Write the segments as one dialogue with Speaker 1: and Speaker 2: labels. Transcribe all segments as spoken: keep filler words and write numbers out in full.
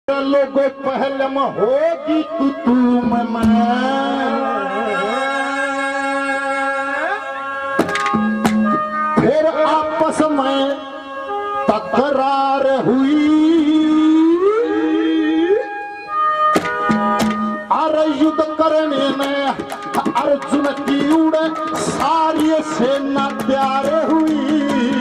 Speaker 1: लोगों पहले में होगी तू तू मैं फिर आपस में तकरार हुई अरे युद्ध करने में अर्जुन की उड़ सारी सेना तैयार हुई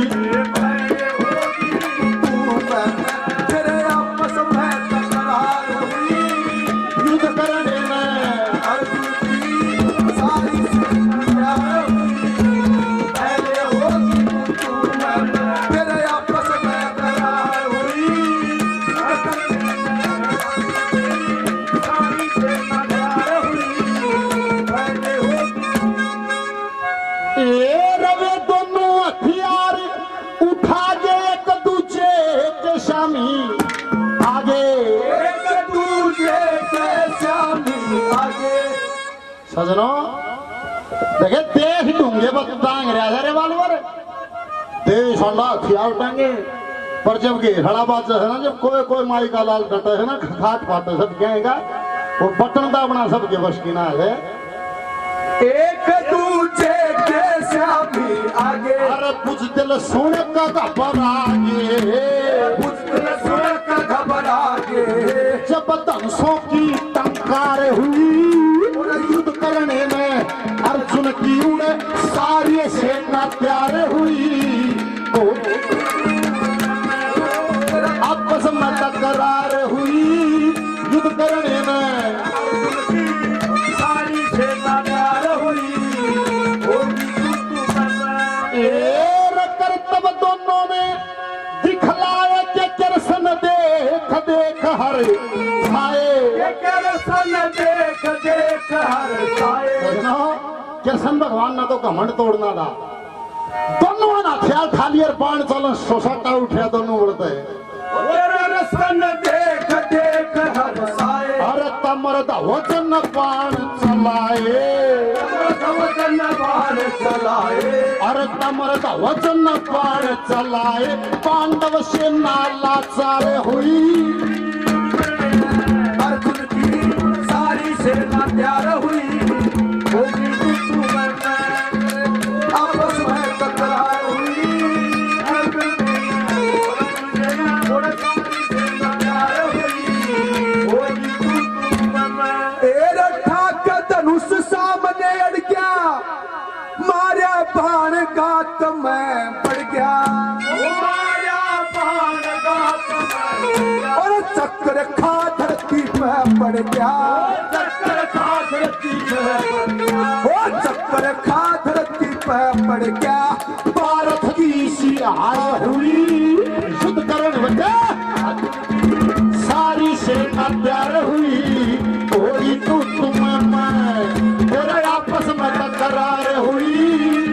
Speaker 1: सजनों देखे देश ढूंढे बतांग रहा रिवाल्वर देश हथियार टांगे पर जब घेरा बात है ना जब कोई कोई माई का लाल कटे है ना खाट फाटे सब कहेगा वो बटन दाबना सबके बस की ना है
Speaker 2: एक दूजे के सामने आगे
Speaker 1: अरे कुछ दिल सुन का घबरागे
Speaker 2: कुछ दिल सुन का घबरागे
Speaker 1: जब धनुषों की टंकार हुई युद्ध करने में अर्जुन की उड़े सारी सेना तैयार हुई आपस में तकरार हुई युद्ध करने में
Speaker 2: सारी सेना तैयार हुई
Speaker 1: तब दोनों ने दिखलाया कि कृष्ण देख देख हर छाए
Speaker 2: देख देख हर
Speaker 1: कृष्ण भगवान ना तो घमंड तोड़ना था दोनों ना ख्याल खाली और बाण चलो सोसाटा उठा दोनों उड़ते
Speaker 2: देख देख हर
Speaker 1: अरे तमरदा वचन बाण चलाए
Speaker 2: वचन बाण चलाए
Speaker 1: अरे तमरदा वचन बाण चलाए पांडव सेना लाचार हुई
Speaker 2: अर्जुन की सारी सेना तैयार हुई होगी तू आपस में तकरार हुई धनुष सामने अड़ गया मारा बाण गात में पड़ गया बाण गात में और चक्कर खा धरती पे पड़ गया चक्कर खा धरती पे वो चक्कर खा धरती पे पड़ गया
Speaker 1: भारत की सिहार हुई युद्ध करण बचा सारी सेना तैयार हुई होगी तू तुम मैं फिर आपस में तकरार हुई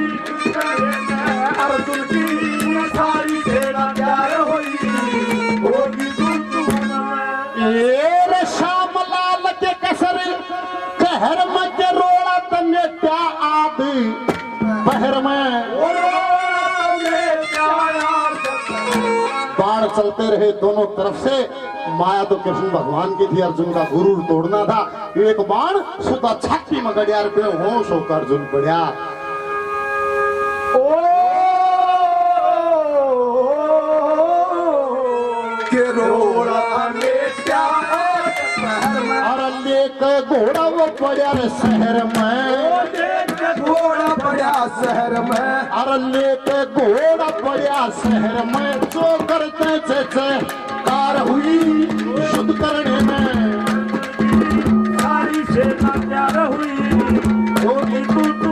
Speaker 2: अर्जुन की सारी सेना तैयार हुई होगी तू तुम
Speaker 1: ये श्याम लाल के कसर कहर में के रोड़ा तने क्या आदि बहर में बाण चलते रहे दोनों तरफ से माया तो कृष्ण भगवान की थी अर्जुन का गुरूर तोड़ना था एक बाण सुधा छाती में गड़िया पे होश होकर अर्जुन पड़ा
Speaker 2: के रोड़ा
Speaker 1: और लेकर घोड़ा वो पड़ा शहर में
Speaker 2: घोड़ा पड़ा शहर में
Speaker 1: और लेके घोड़ा पड़ा शहर में जो करते थे कार हुई युद्ध करने में
Speaker 2: सारी सेना तैयार हुई होगी तू तू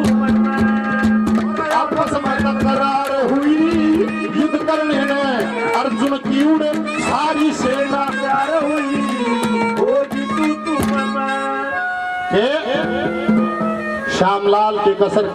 Speaker 1: आपस में तकरार हुई युद्ध करने में अर्जुन की उड़ सारी सेना
Speaker 2: तैयार हुई होगी तू तू
Speaker 1: श्यामलाल की कसर